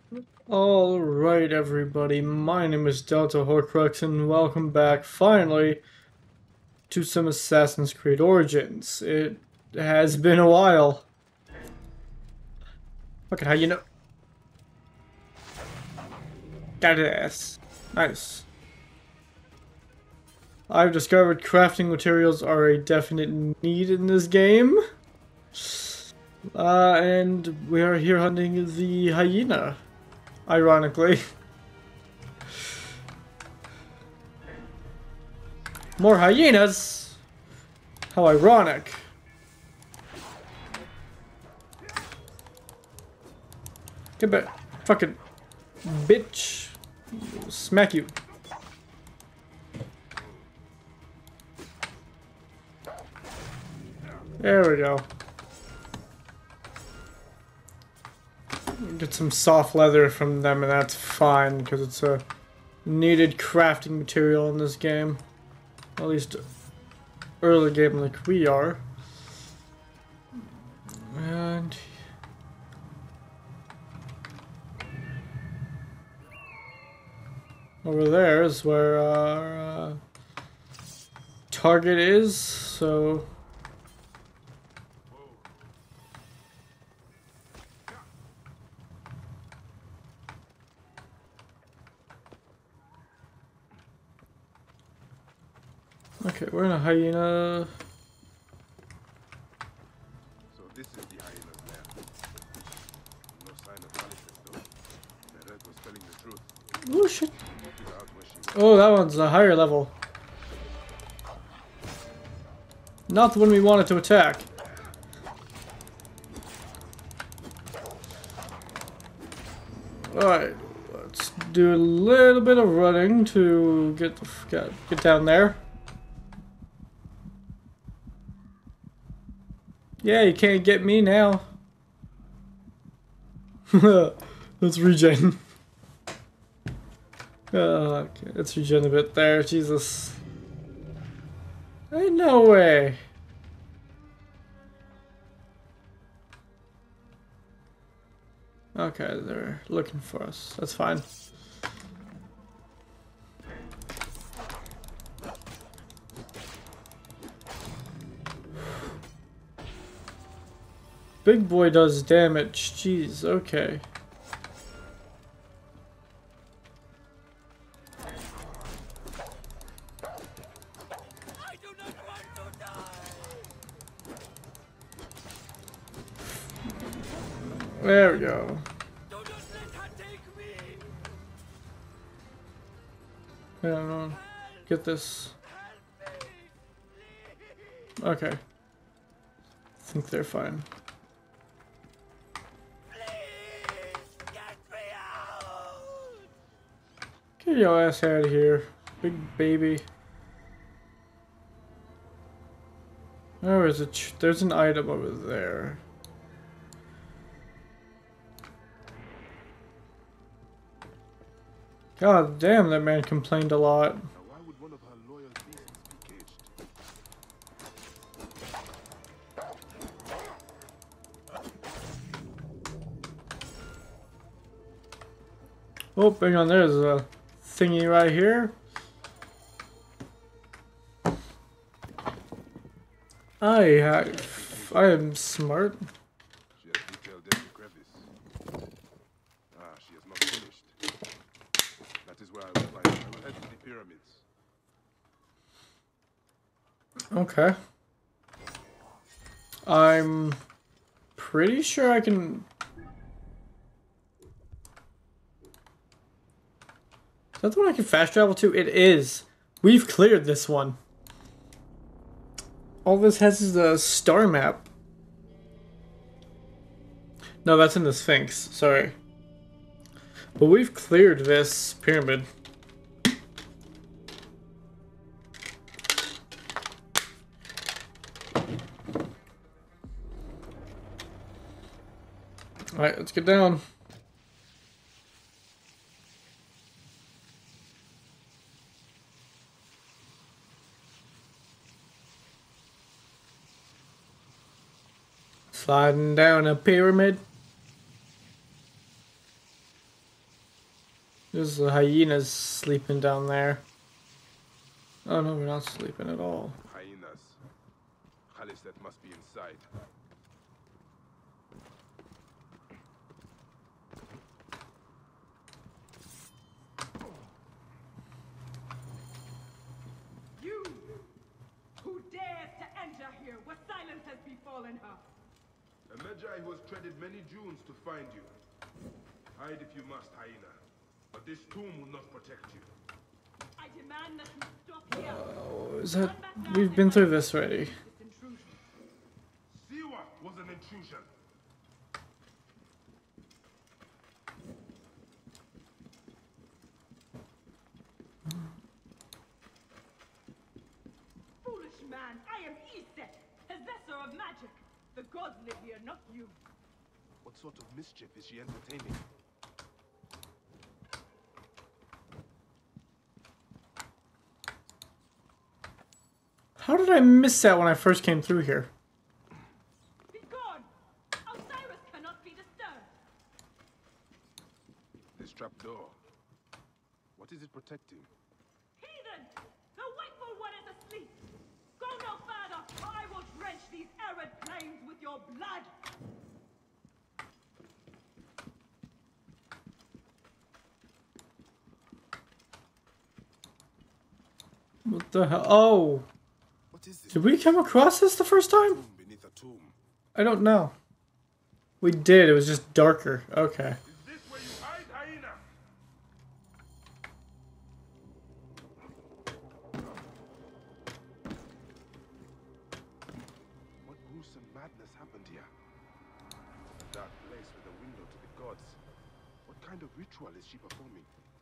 Alright, everybody, my name is Delta Horcrux, and welcome back, finally, to some Assassin's Creed Origins. It has been a while. Look at how you know. Got it ass. Nice. I've discovered crafting materials are a definite need in this game. And we are here hunting the hyena, ironically. More hyenas! How ironic. Get back. Fucking bitch. Smack you. There we go. Get some soft leather from them and that's fine because it's a needed crafting material in this game. At least early game like we are. And over there is where our target is, so okay, we're in a hyena. So this is the hyena's lair. No sign of punishment though. The red was telling the truth. Oh shit. Figure out where she went. Oh, that one's a higher level. Not the one we wanted to attack. Alright, let's do a little bit of running to get down there. Yeah, you can't get me now. Let's regen. Okay, let's regen a bit there, Jesus. Ain't no way. Okay, they're looking for us. That's fine. Big boy does damage. Jeez, okay. There we go. I don't know. Get this. Okay. I think they're fine. Get your ass out of here, big baby. Where is it? There's an item over there. God damn, that man complained a lot. Now why would one of her loyal beasts be caged? Oh, hang on, there's a thingy right here. I am smart. She has detailed every crevice. Ah, she has not finished. That is where I will find her. I will head to the pyramids. Okay. I'm pretty sure I can. Is that the one I can fast travel to? It is. We've cleared this one. All this has is a star map. No, that's in the Sphinx. Sorry. But we've cleared this pyramid. Alright, let's get down. Sliding down a pyramid. There's the hyenas sleeping down there. Oh no, we're not sleeping at all. Hyenas. Khaliset must be inside. You! Who dares to enter here where silence has befallen her? A Magi who has treaded many dunes to find you. Hide if you must, hyena. But this tomb will not protect you. I demand that you stop here. Oh, is that... We've been through this already. This intrusion. Siwa was an intrusion. Foolish man, I am Iset, possessor of magic. The gods live here, not you. What sort of mischief is she entertaining? How did I miss that when I first came through here? Be gone! Osiris cannot be disturbed. This trapdoor. What is it protecting? Heathen! The wakeful one is asleep. Go no further, or I will drench these arid plains with your blood. What the hell? Oh! What is this? Did we come across this the first time? Tomb beneath a tomb. I don't know. We did, it was just darker. Okay. Is this where you hide, hyena? What gruesome madness happened here? A dark place with a window to the gods. What kind of ritual is she performing?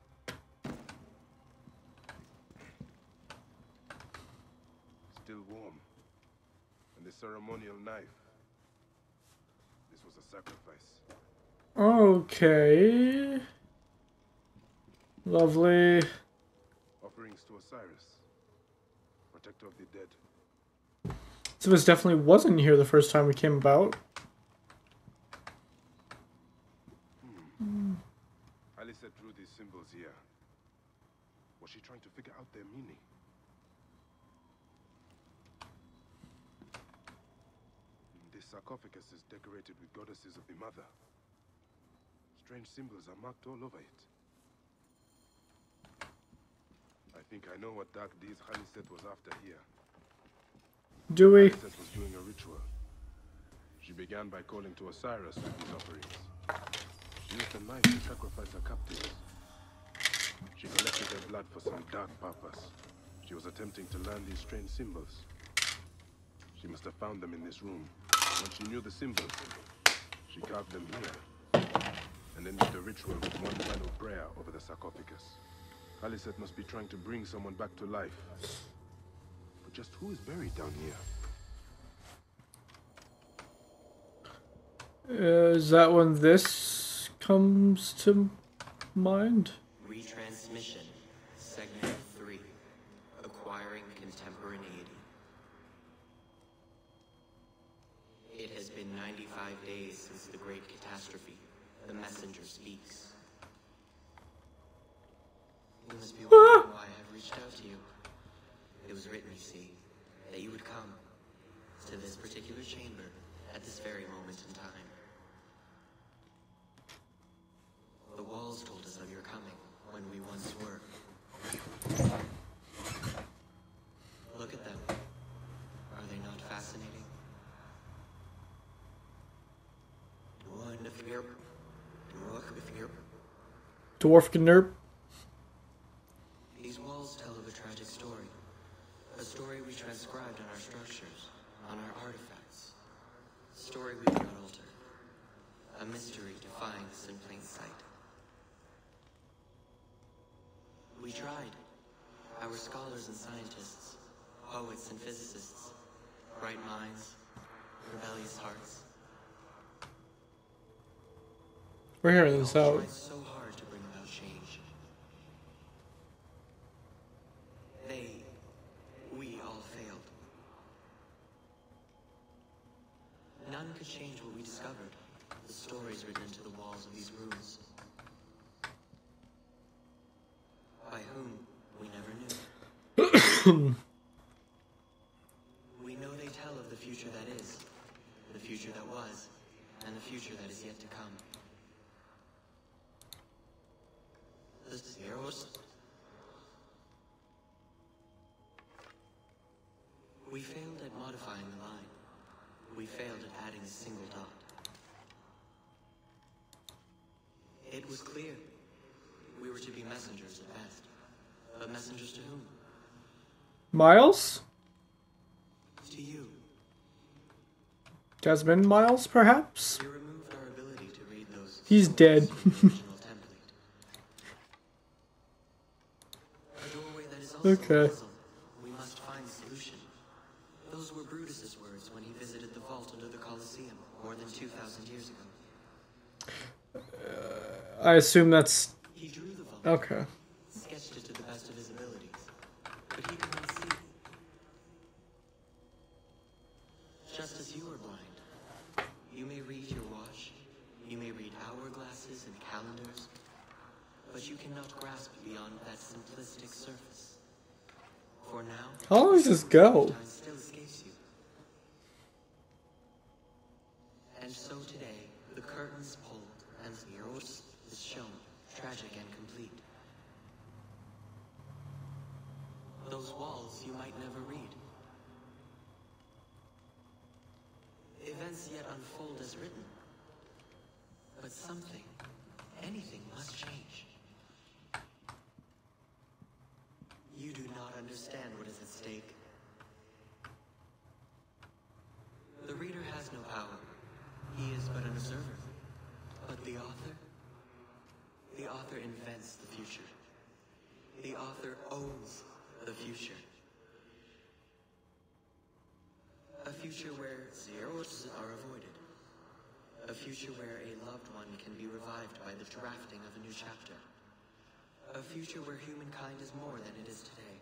Still warm. And the ceremonial knife. This was a sacrifice. Okay. Lovely. Offerings to Osiris, protector of the dead. So this definitely wasn't here the first time we came about. Alyssa drew these symbols here. Was she trying to figure out their meaning? This sarcophagus is decorated with goddesses of the mother. Strange symbols are marked all over it. I think I know what dark deeds Khaliset was after here. Do we? Khaliset was doing a ritual. She began by calling to Osiris with these offerings. She used a knife to sacrifice her captives. She collected their blood for some dark purpose. She was attempting to learn these strange symbols. She must have found them in this room. When she knew the symbols, she carved them here. And then did a ritual with one final prayer over the sarcophagus. Khaliset must be trying to bring someone back to life. But just who is buried down here? Is that when this comes to mind? Retransmission, segment 3, acquiring contemporaneity. It has been 95 days since the great catastrophe. The messenger speaks. You must be wondering why I have reached out to you. It was written, you see, that you would come to this particular chamber at this very moment in time. The walls told us of your coming when we once were. Look at them. Are they not fascinating? Dwarf Gnerp. These walls tell of a tragic story. A story we transcribed on our structures, on our artifacts. A story we cannot alter. A mystery defying us in plain sight. We tried. Our scholars and scientists, poets and physicists, bright minds, rebellious hearts. We're hearing We this all out. tried so hard to bring about change. We all failed. None could change what we discovered. The stories written into the walls of these rooms. We know they tell of the future that is, the future that was, and the future that is yet to come. The Zeros? We failed at modifying the line. We failed at adding a single dot. It was clear. We were to be messengers at best. But messengers to whom? Miles? To you. Desmond Miles, perhaps? You removed our ability to read those. He's dead. from the original template. A doorway that is also Okay. a puzzle. We must find a solution. Those were Brutus's words when he visited the vault under the Colosseum more than 2,000 years ago. I assume that's... He drew the vault, Okay. sketched it to the best of his abilities, but he could not see. Just as you are blind, you may read your watch, you may read hourglasses and calendars, but you cannot grasp beyond that simplistic surface. For now, How long does this go? time still escapes you. And so today, the curtains pulled and Zeros is shown, tragic and complete. Those walls you might never read. Events yet unfold as written. But something, anything must change. You do not understand what is at stake. The reader has no power. He is but an observer. But the author invents the future. The author owns the future. A future where zeros are avoided. A future where a loved one can be revived by the drafting of a new chapter. A future where humankind is more than it is today.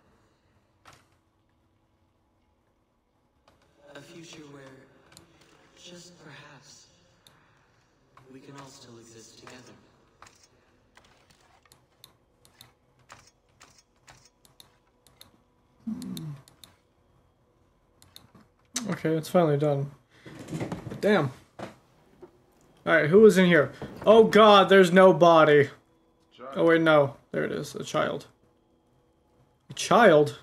A future where, just perhaps, we can all still exist together. Okay, it's finally done. Damn. Alright, who was in here? Oh god, there's no body. Oh wait, no. There it is, a child. A child?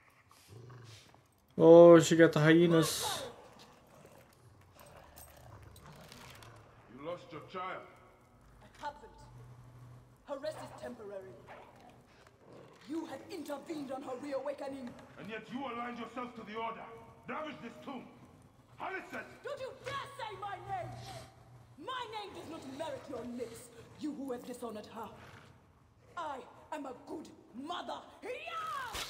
Oh, she got the hyenas. You lost your child. I haven't. Her rest is temporary. You have intervened on her reawakening. And yet you aligned yourself to the Order. Damage this tomb. Alicent! Don't you dare say my name! My name does not merit your lips, you who have dishonored her. I am a good mother. Yeah!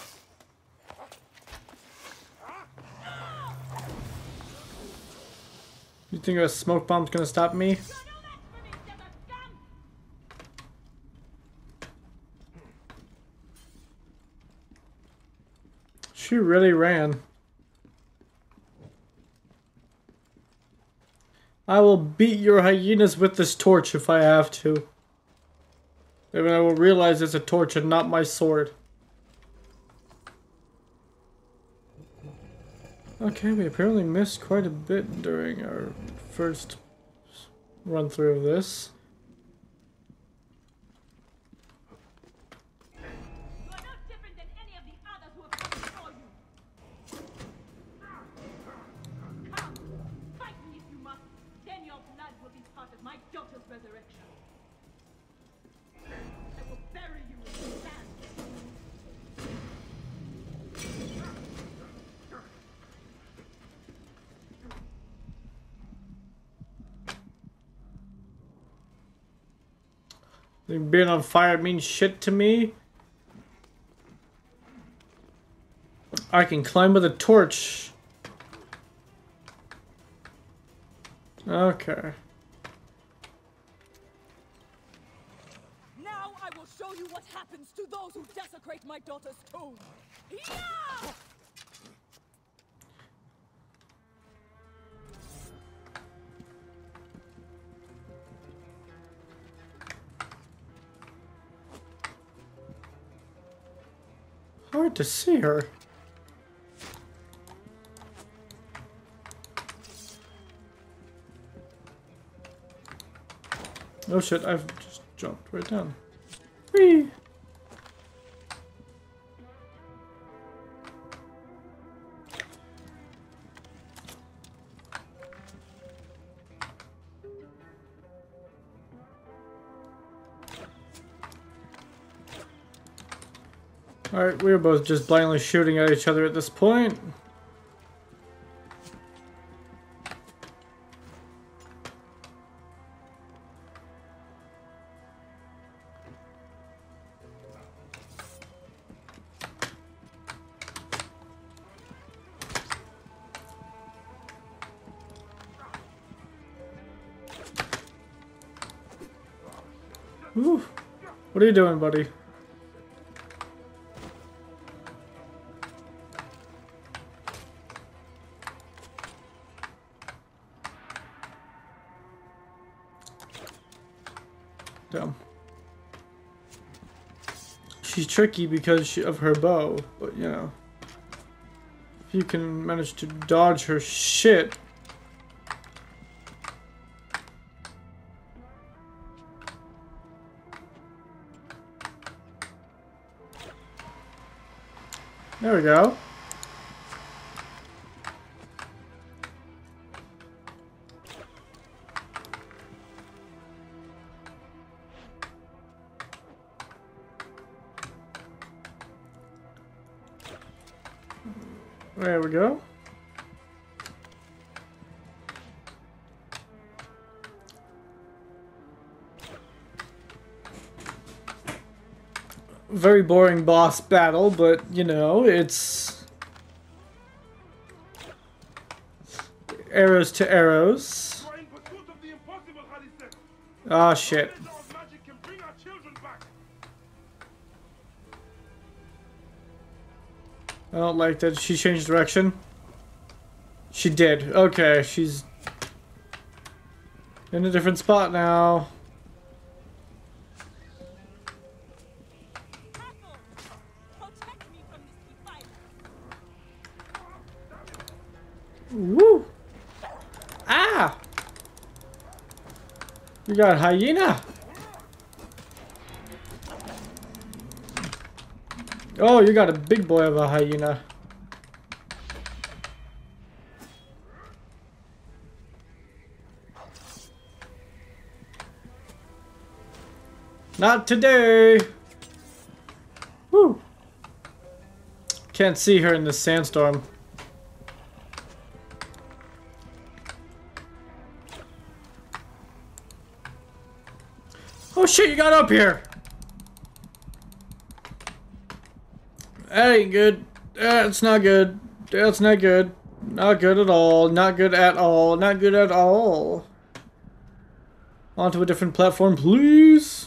You think a smoke bomb's gonna stop me? You're no match for me, desert scum! She really ran. I will beat your hyenas with this torch if I have to. Then I will realize it's a torch and not my sword. Okay, we apparently missed quite a bit during our first run through of this. You are no different than any of the others who have come before you. Come, fight me if you must. Then your blood will be part of my daughter's resurrection. I will bury you in the sand. Think being on fire means shit to me? I can climb with a torch. Okay. Now I will show you what happens to those who desecrate my daughter's tomb. Yeah! How hard to see her. Oh shit, I've just jumped right down. Whee! Alright, we were both just blindly shooting at each other at this point. Ooh. What are you doing, buddy? Damn. She's tricky because of her bow, but you know, if you can manage to dodge her shit. There we go. There we go. Very boring boss battle, but you know, it's arrows to arrows. Ah, shit. I don't like that she changed direction. She did. Okay, she's in a different spot now. Woo! Ah! You got hyena. Oh, you got a big boy of a hyena. Not today. Woo! Can't see her in this sandstorm. Oh shit, you got up here! That ain't good. That's not good. That's not good. Not good at all. Not good at all. Not good at all. Onto a different platform, please.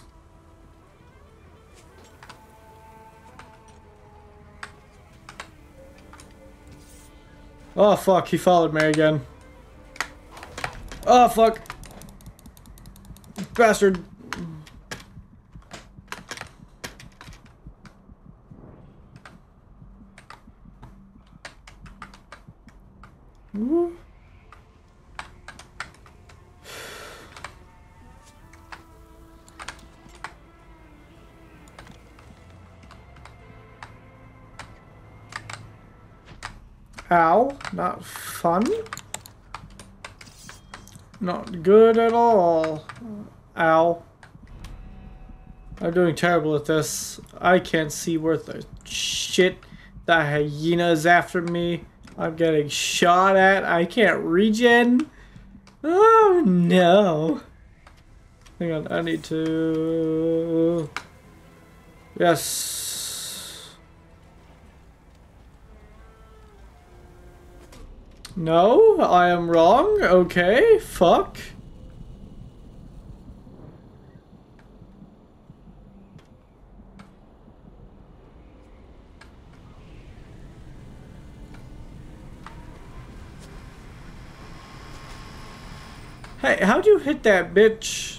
Oh fuck, he followed me again. Oh fuck. Bastard. Woo. Ow, not fun. Not good at all. Ow. I'm doing terrible at this. I can't see worth a shit. The hyena is after me. I'm getting shot at. I can't regen. Oh no. Hang on, I need to... Yes. No, I am wrong. Okay, fuck. Hey, how'd you hit that bitch?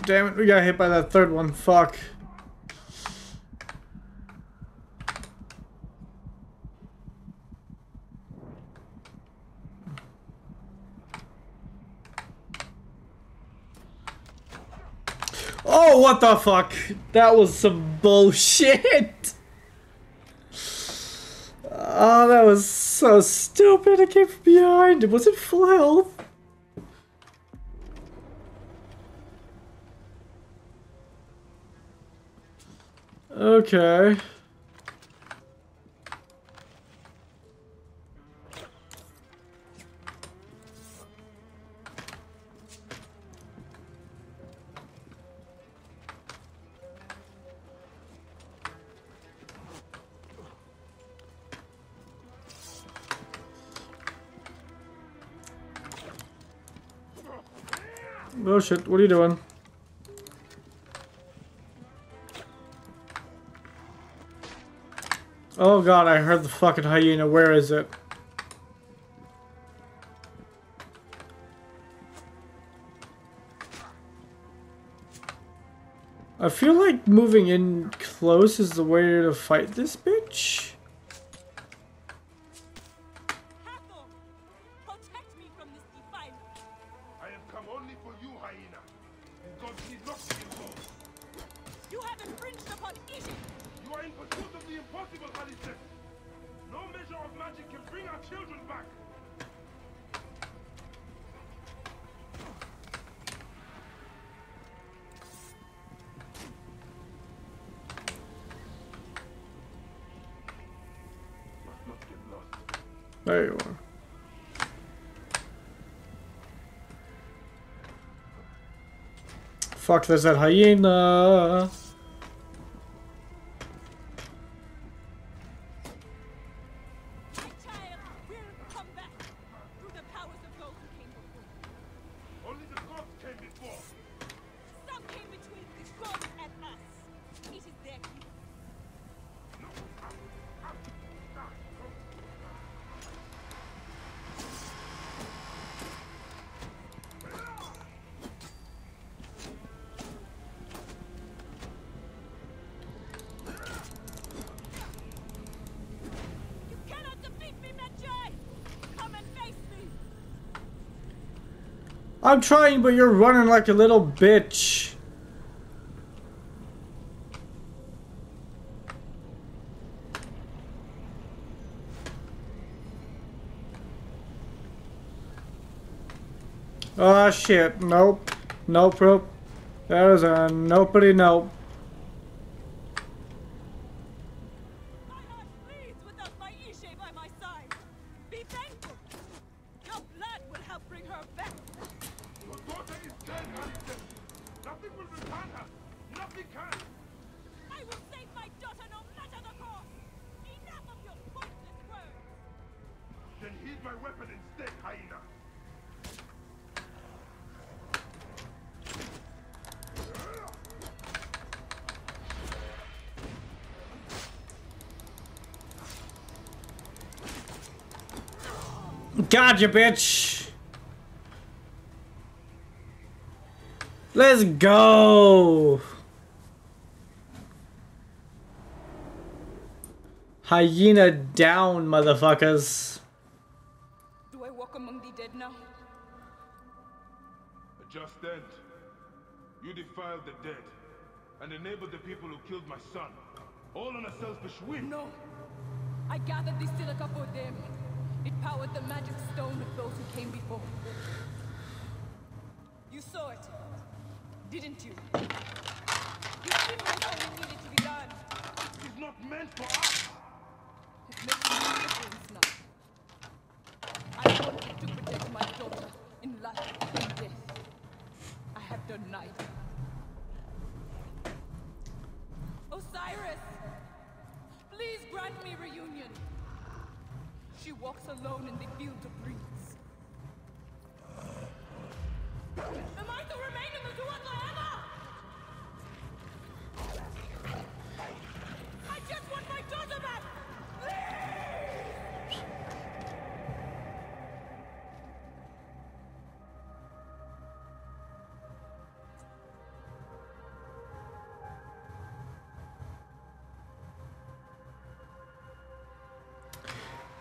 Damn it, we got hit by that third one. Fuck. Oh, what the fuck? That was some bullshit. Oh, that was so stupid. I came from behind. Was it full health? Okay. Oh shit, what are you doing? Oh god, I heard the fucking hyena. Where is it? I feel like moving in close is the way to fight this bitch. Hathor, protect me from this defiler. I have come only for you, hyena. God need not be involved. You have infringed upon Egypt. You are in pursuit of the impossible, Khaliset. No measure of magic can bring our children back. Must not get lost. There you are. Fuck, there's that hyena. My child will come back through the powers of those who came before. Only the gods came before. Some came between the gods and us. It is their gift. You cannot defeat me, Medjay! Come and face me! I'm trying, but you're running like a little bitch. Oh shit, nope. Nope, nope. That is a nopity nope. My heart bleeds without my Ishe by my side. Be thankful. Your blood will help bring her back. Your daughter is dead, Khaliset. Nothing will return her. Nothing can. I will save my daughter no matter the cost. Enough of your pointless words. Then heed my weapon instead, hyena. Gotcha, bitch. Let's go. Hyena down, motherfuckers. Do I walk among the dead now? A just end. You defiled the dead and enabled the people who killed my son. All on a selfish whim. No. I gathered the silica for them. It powered the magic stone of those who came before. You saw it, didn't you? You didn't know what needed to be done. It's not meant for us. It makes no difference now. I wanted to protect my daughter in life and death. I have done neither. Osiris! Please grant me reunion. She walks alone in the field of reeds. Am I to remain in the Duat forever? I just want my daughter back! Please!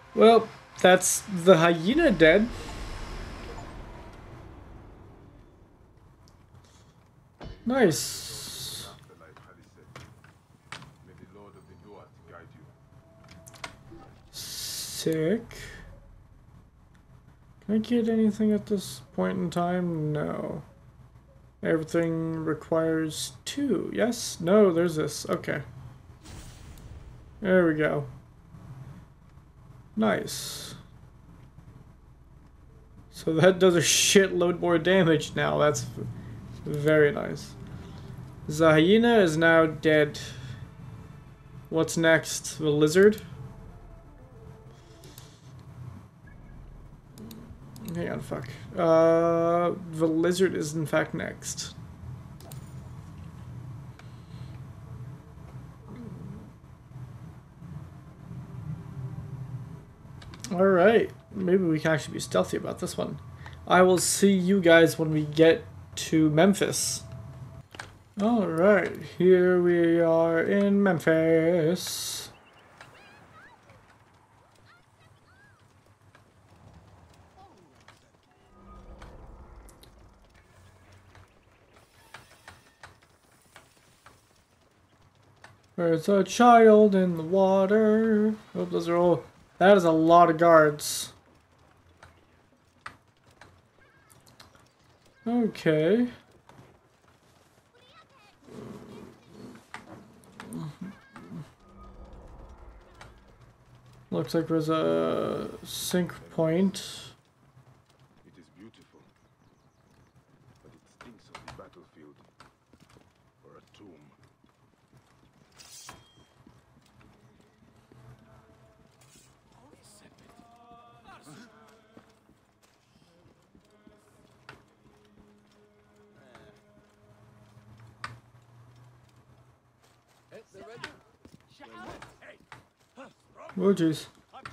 Well, that's the hyena dead. Nice. Afterlife, Haliseth. May the Lord of the Duat guide you. Sick. Can I get anything at this point in time? No. Everything requires 2. Yes? No, there's this. Okay. There we go. Nice. So that does a shitload more damage now. That's very nice. The hyena is now dead. What's next? The lizard? Hang on, fuck. The lizard is in fact next. Alright, maybe we can actually be stealthy about this one. I will see you guys when we get to Memphis. Alright, here we are in Memphis. There's a child in the water. Oh, those are all... That is a lot of guards. Okay. Looks like there's a sync point. It is beautiful, but it stinks of the battlefield or a tomb. Oh jeez.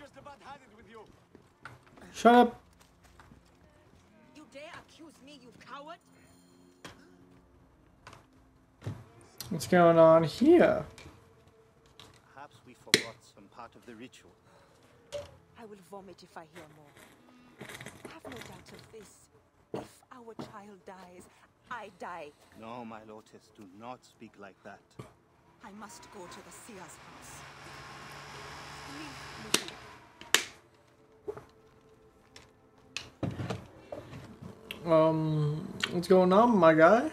Shut up. You dare accuse me, you coward? What's going on here? Perhaps we forgot some part of the ritual. I will vomit if I hear more. Have no doubt of this. If our child dies, I die. No, my Lotus, do not speak like that. I must go to the seer's house. Leave me. What's going on, my guy?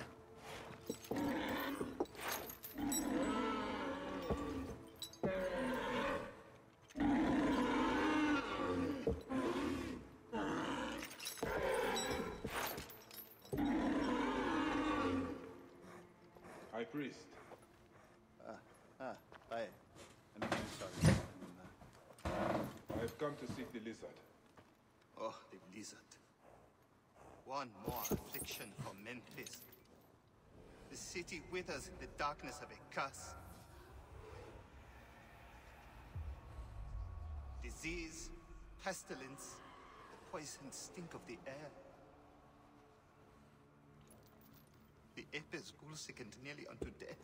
High Priest, I'm really sorry. I have come to seek the lizard. Oh, the lizard. One more affliction for Memphis. The city withers in the darkness of a curse. Disease, pestilence, the poison stink of the air. The Apis ghoul sickened nearly unto death.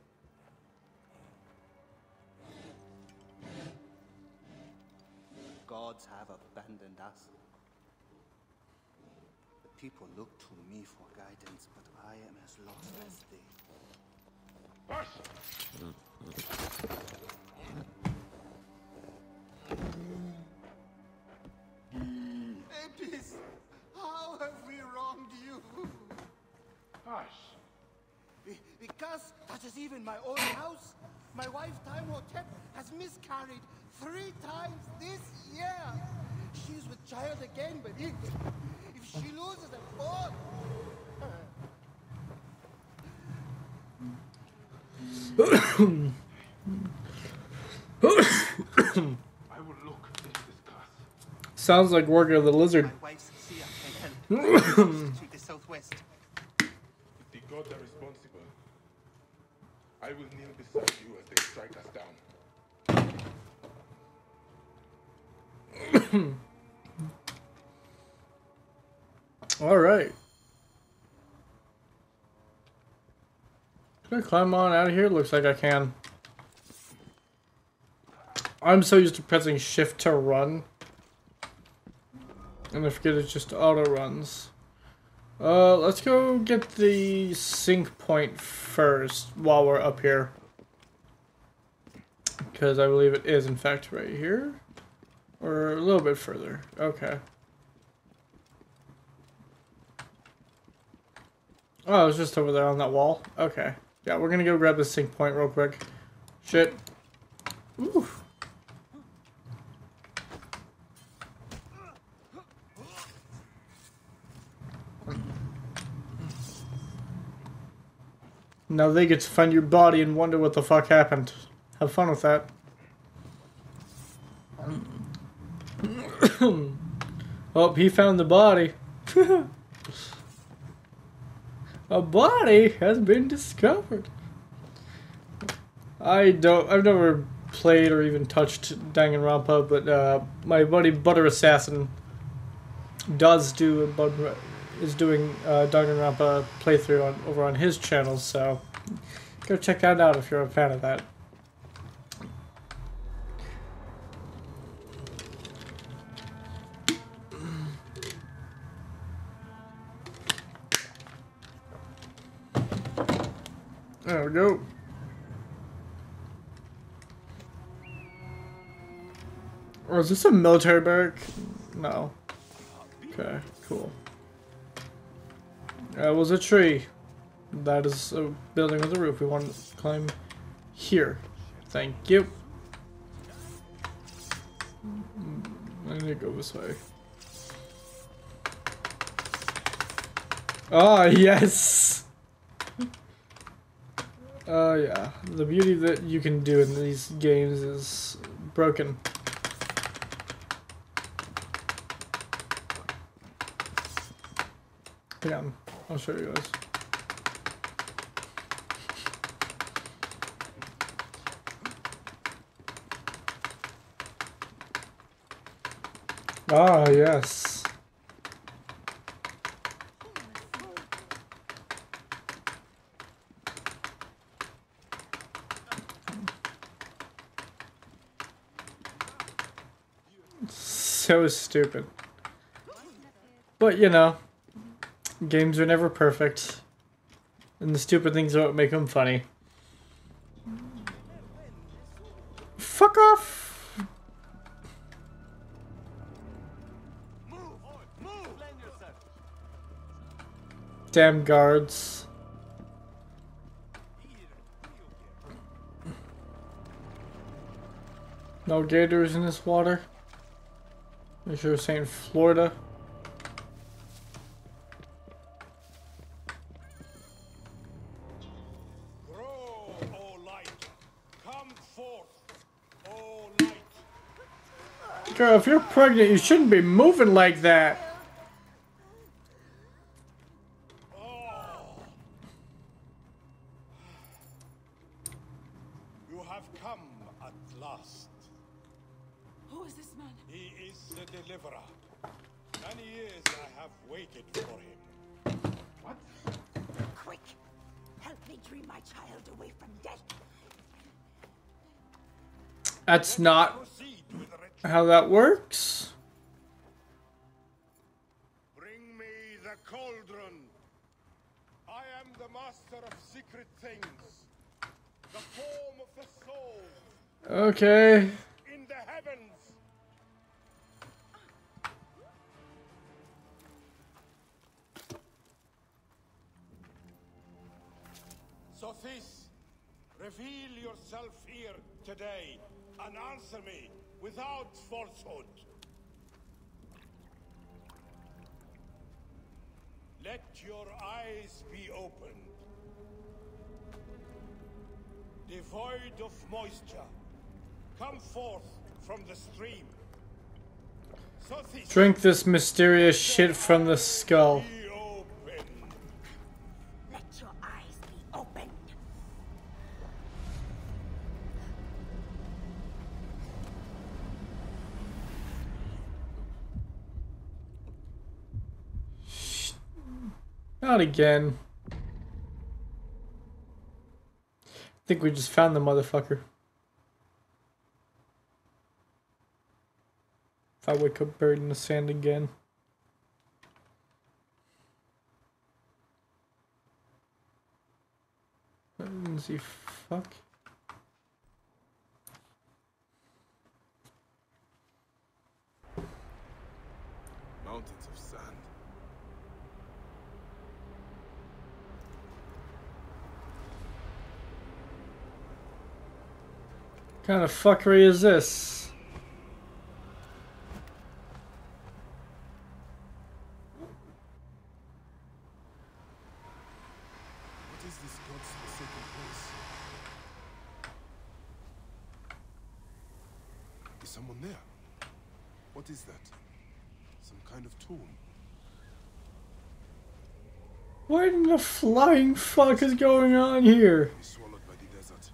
The gods have abandoned us. The people look to me for guidance, but I am as lost as they. Apis, how have we wronged you? Hush! The curse touches even my own house. My wife, Timotep, has miscarried 3 times this year. She's with child again, but if she loses a 4th... I will look into this curse. Sounds like working with the lizard. My wife's seer can help. To the southwest. If the gods are responsible, I will kneel beside you as they strike us down. All right. Can I climb on out of here? Looks like I can. I'm so used to pressing shift to run And I forget it just auto runs. Let's go get the sync point first while we're up here. Because I believe it is in fact right here. Or a little bit further. Okay. Oh, it's just over there on that wall. Okay. Yeah, we're gonna go grab the sync point real quick. Shit. Ooh. Now they get to find your body and wonder what the fuck happened. Have fun with that. Oh, he found the body. A body has been discovered. I've never played or even touched Danganronpa, but my buddy Butter Assassin is doing Danganronpa playthrough over on his channel, so go check that out if you're a fan of that. There we go. Or is this a military barrack? No. Okay, cool. That was a tree. That is a building with a roof. We want to climb here. Thank you. I need to go this way. Ah, yes! Yeah. The beauty that you can do in these games is broken. Yeah, I'll show you guys. Ah, yes. So stupid. But, you know, games are never perfect. And the stupid things are what make them funny. Fuck off! Damn guards. No gators in this water. I'm sure it's saying Florida. Grow, O light. Come forth, O light. Girl, if you're pregnant, you shouldn't be moving like that. You have come at last. Who is this man? He is the deliverer. Many years I have waited for him. What? Quick! Help me dream my child away from death. That's not Proceed with the ritual. how that works. Bring me the cauldron. I am the master of secret things. The form of the soul Okay. in the heavens. Sothis, reveal yourself here today and answer me without falsehood. Let your eyes be opened. Devoid of moisture, come forth from the stream. Sothis, Drink this mysterious shit from the skull. be open. Let your eyes be opened. Not again. I think we just found the motherfucker. If I wake up buried in the sand again. Let's see, fuck. Mountains of sand. What kind of fuckery is this? What is this god's forsaken place? Is someone there? What is that? Some kind of tomb. What in the flying fuck is going on here? He's swallowed by the desert.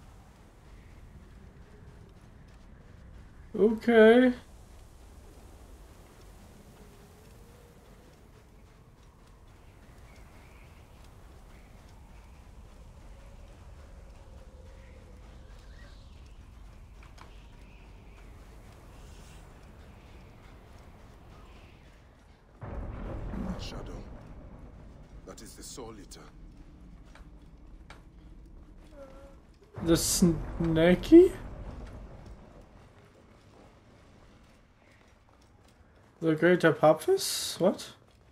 Okay. Shadow. That is the Soul Eater. The Snakey? The Great Apophis? What?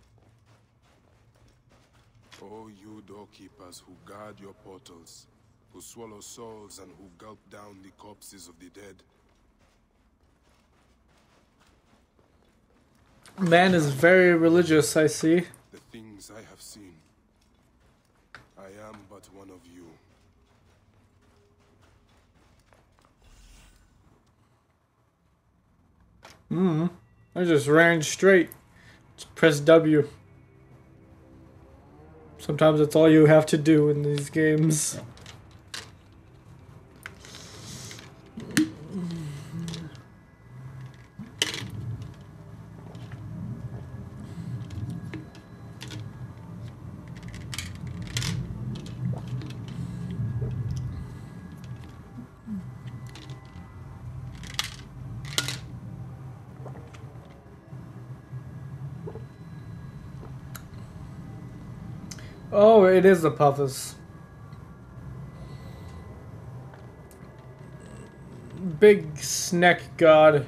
Oh, you doorkeepers who guard your portals, who swallow souls and who gulp down the corpses of the dead. Man is very religious, I see. The things I have seen. I am but one of you. I just ran straight. Just press W. Sometimes that's all you have to do in these games. Oh, it is the Puffers. Big snack god.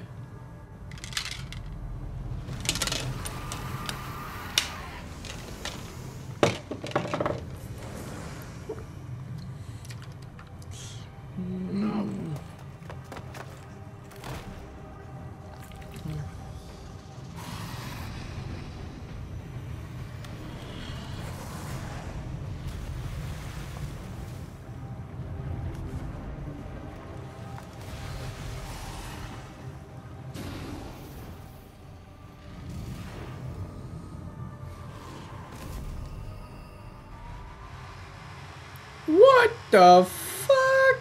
What the fuck?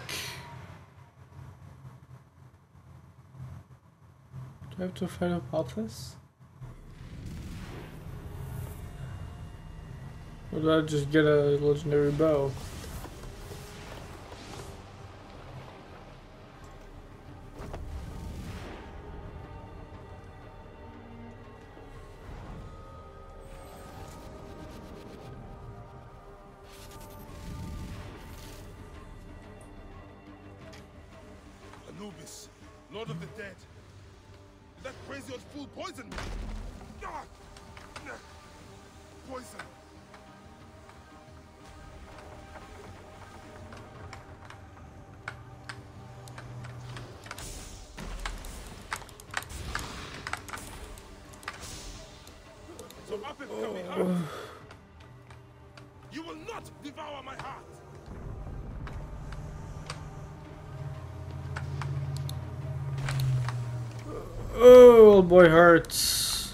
Do I have to fight about this? Or do I just get a legendary bow? Anubis, Lord of the Dead. That crazy old fool poisoned me. Ah! Poison. So up and come me out. You will not devour my heart. Oh, old boy hurts.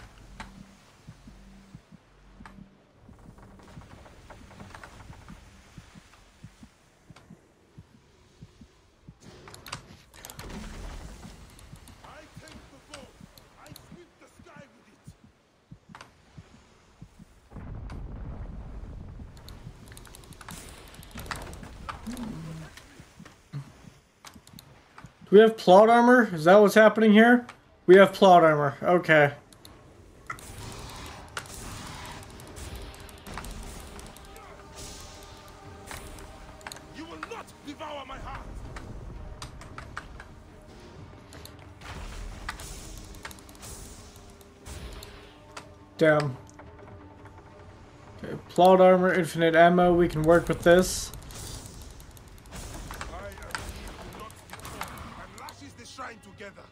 I take the bow. I sweep the sky with it. Do we have plot armor? Is that what's happening here? We have plot armor. Okay. Damn. Okay, plot armor, infinite ammo. We can work with this. I and he will not depart, and lashes the shrine together.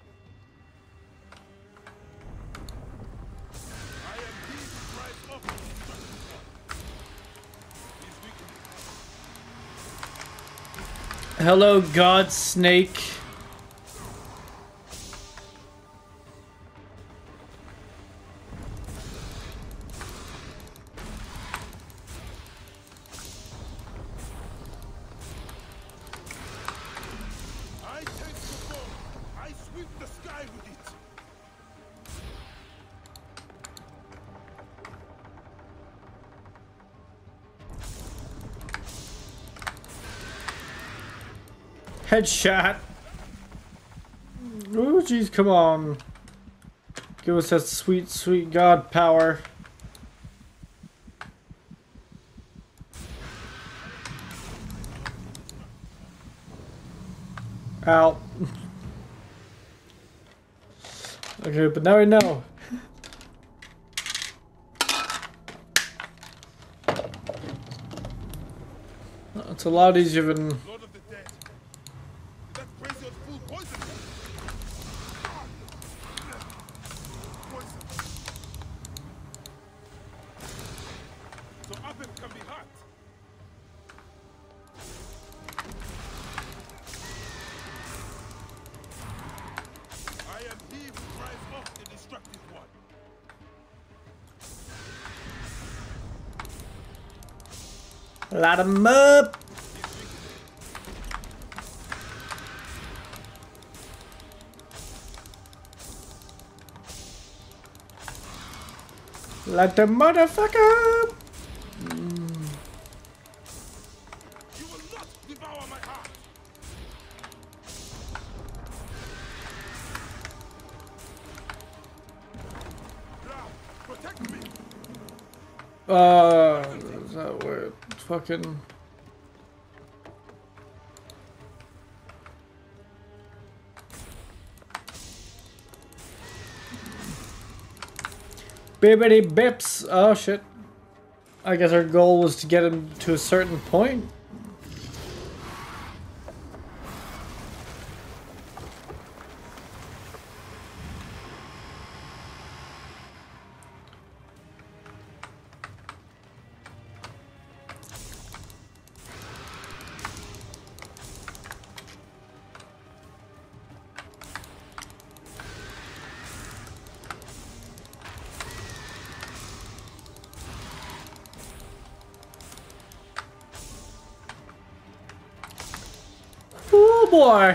I am he who drives up the destructive one. His weakness. Hello, God Snake. I take the ball. I sweep the sky with it. Headshot. Oh, jeez, come on. Give us that sweet, sweet God power. Ow. Okay, but now I know. It's a lot easier than... Lord of the dead. Did that crazy old fool poison him? Poison. So Abed can be hurt. I am he who drives off the destructive one. Light 'em up! Light the motherfucker up! You will not devour my heart. Now, protect me. Is that weird? Fucking... Bibbity bips! Oh shit. I guess our goal was to get him to a certain point. Oh boy!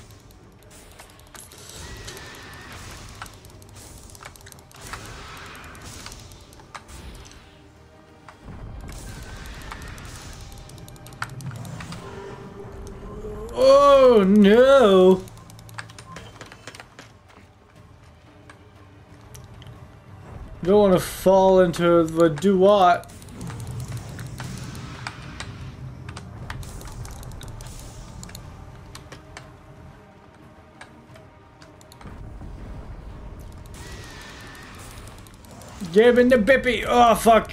Oh no! You don't want to fall into the do-what. Give in the bippy! Oh fuck!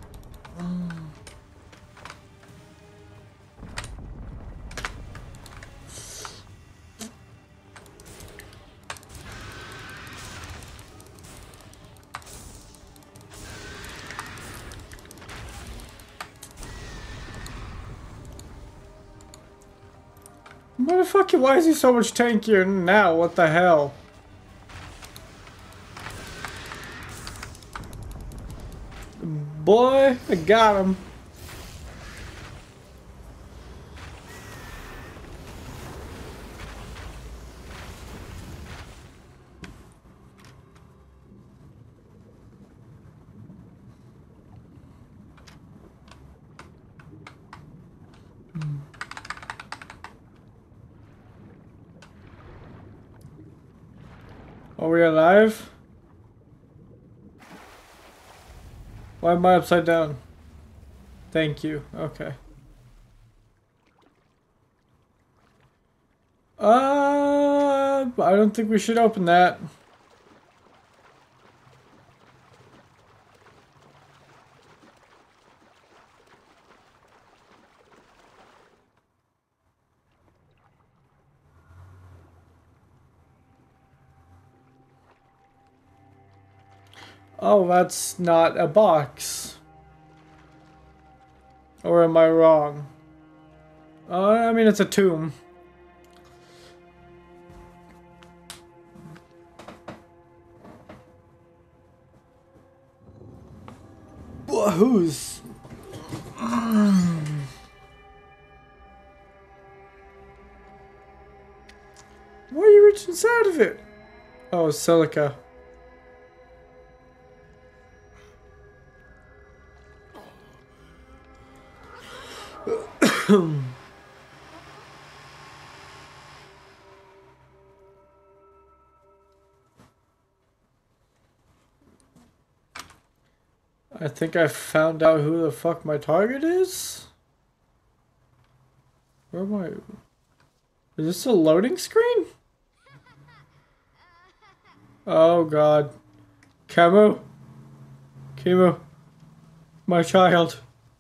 Motherfucker, why is he so much tankier now? What the hell? Boy, I got him. Are we alive? Why am I upside down? Thank you. Okay. I don't think we should open that. Oh, that's not a box. Or am I wrong? I mean, it's a tomb. Who's? Why are you reaching inside of it? Oh, silica. I think I found out who the fuck my target is. Where am I? Is this a loading screen? Oh god. Camu. Kimu. My child.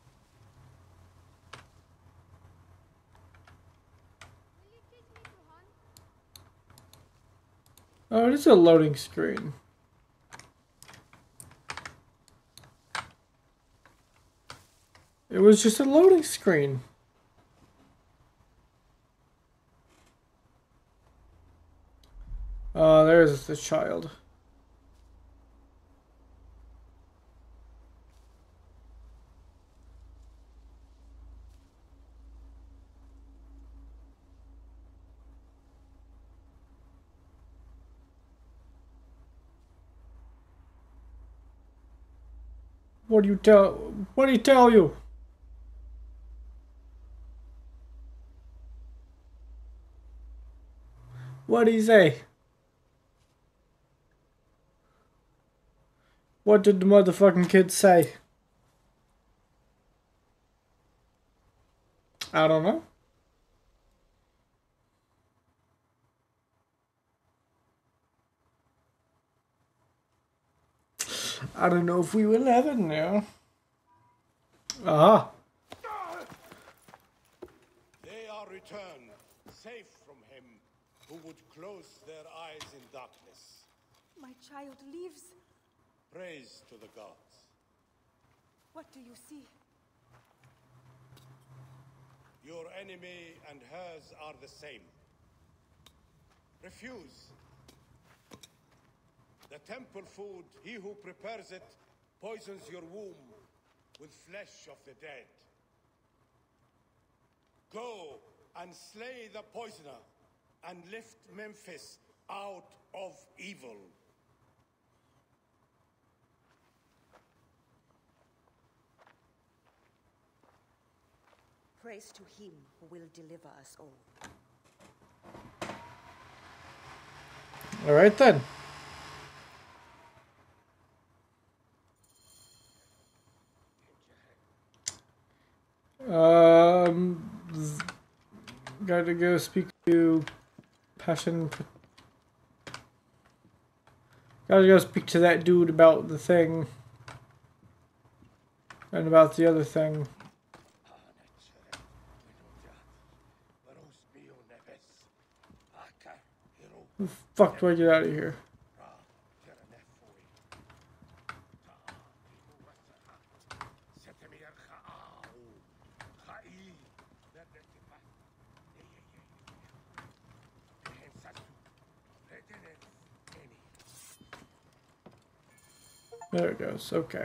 Oh, it is a loading screen. It was just a loading screen. There's the child. What do you tell you? What did he say? What did the motherfucking kid say? I don't know. I don't know if we will ever know. Ah. They are returned, safe from him who would close their eyes in darkness. My child lives. Praise to the gods. What do you see? Your enemy and hers are the same. Refuse. The temple food, he who prepares it, poisons your womb with flesh of the dead. Go and slay the poisoner and lift Memphis out of evil. Praise to him who will deliver us all. All right then. Gotta go speak to Passion. Gotta go speak to that dude about the thing. And about the other thing. How the fuck do I get out of here? There it goes. Okay.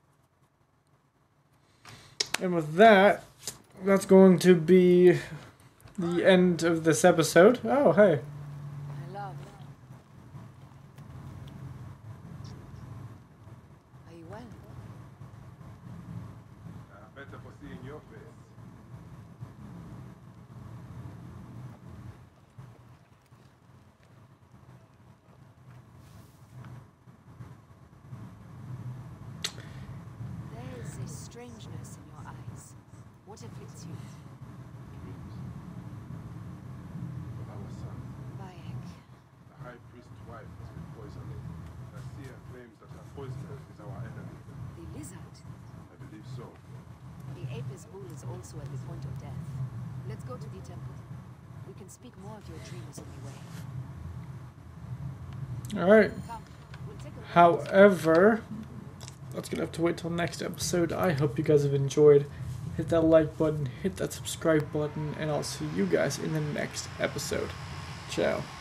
And with that, that's going to be the end of this episode. Oh, hey. My love. Are you well? Better for seeing your face. There is a strangeness in your eyes. What afflicts you? Dreams of our son. Bayek. The high priest's wife has been poisoned. Garcia claims that her poisoner is our enemy. The lizard. I believe so. The Apis bull is also at the point of death. Let's go to the temple. We can speak more of your dreams on the way. Alright. Come, we'll take a look. However, that's gonna have to wait till next episode. I hope you guys have enjoyed. Hit that like button, hit that subscribe button, and I'll see you guys in the next episode. Ciao.